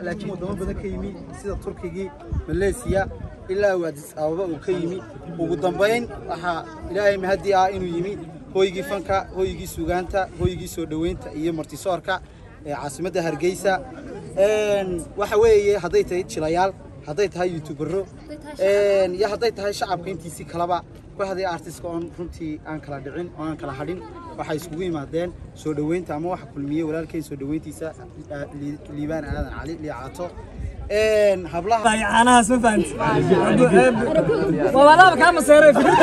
laakiin wadamo badan ka yimi sida Turkiga Malaysia ilaa Addis Ababa uu ka yimi ugu dambeyn waxa Ilaahay mahadi ah inuu yimi hooygii fanka hooygii suugaanta hooygii soo dhaweynta iyo martisoorka ee caasimadda Hargeysa waxa weeye haday tahay jilayaal haday tahay youtubero ya haday tahay shacabka intiisi kalaba kooxdii artist oo runtii aan kala dhicin oo aan kala hadhin waxa iskugu yimaadeen soo dhaweynta ama waxa kulmiyay walaalkeen soo dhaweyntiisa liibaan aadan cali liicaato hablaha أنا اسمه فانت والله كان مسيري فكرته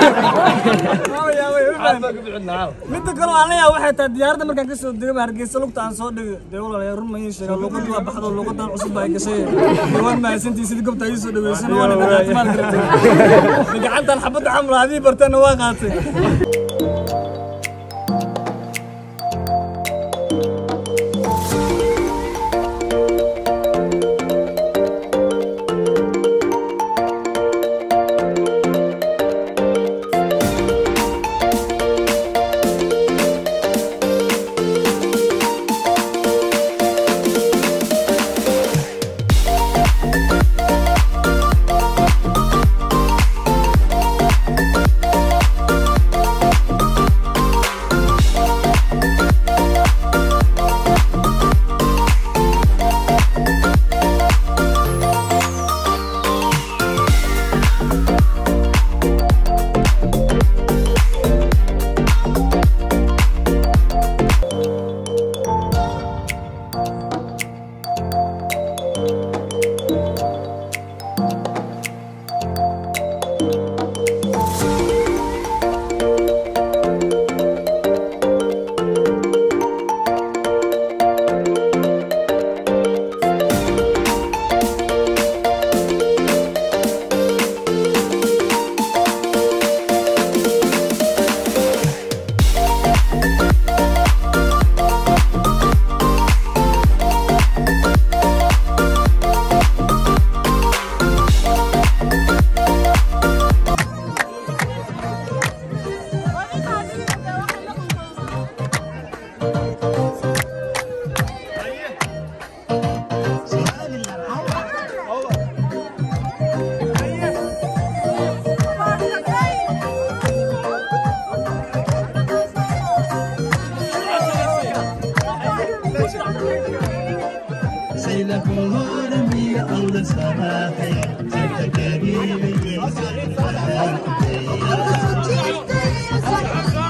مد كانوا عليا واحد ديارته markaan ka soo degay Hargeysa lugta aan soo dhigay dawlad ay run ma yeeshay luqad waa baxdo luqadan cusub ay gashay diiwaan ma aysantii sidii gobta ay soo dhaweysay waan inaad maal kartay gacantan xabada xamra hadii bartana waa qaatay سيلك